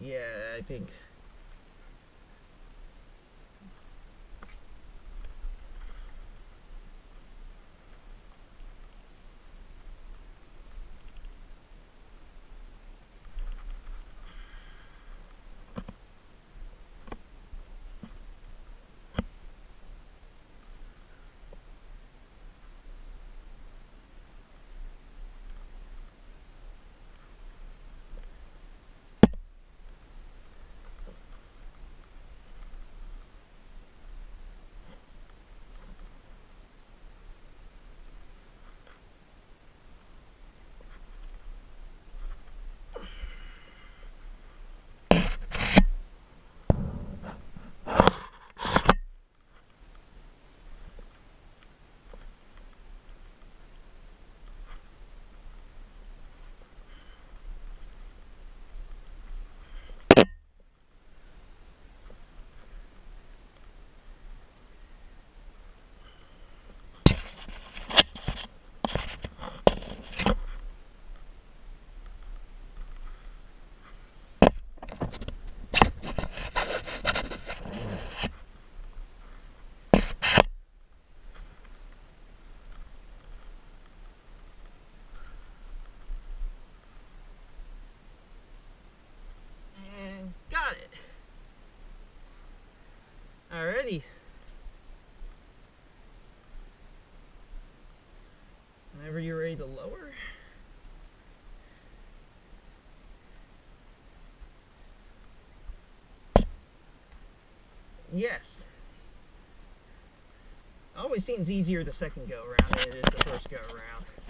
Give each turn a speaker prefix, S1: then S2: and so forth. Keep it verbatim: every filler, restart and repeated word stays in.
S1: Yeah, I think. Got it. Alrighty. Whenever you're ready to lower. Yes. Always seems easier the second go around than it is the first go around.